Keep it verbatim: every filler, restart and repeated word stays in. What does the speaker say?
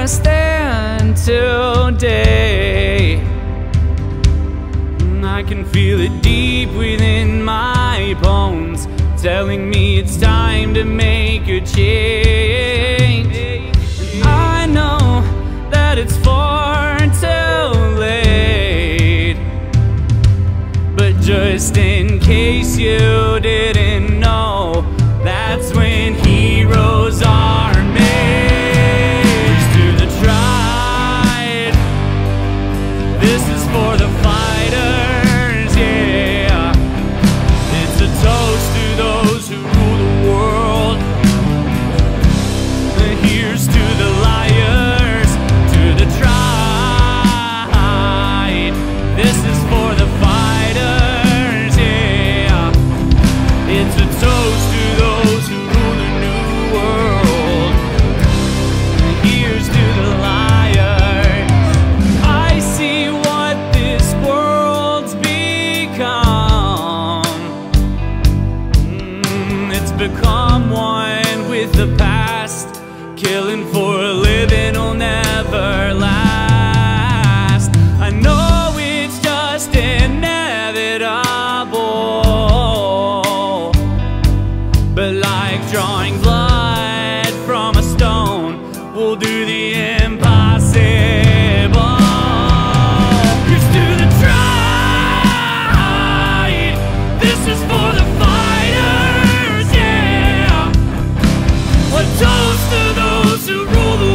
gonna stand today. I can feel it deep within my bones, telling me it's time to make a change. I know that it's far too late, but just in case you didn't know, that's when heroes are made. To the tried, this is for the fighters, yeah. It's a toast to those who rule the world. Here's to the liars, to the tried. This is for the fighters, yeah. It's a toast to those who rule the new world. Here's to the liars. I see what this world's become. Mm, it's become one with the past. Killing for a living will never last. I know it's just inevitable, but like drawing blood from a stone, we'll do the impossible. Here's to the tried. This is for the fighters, yeah. A toast to those who rule the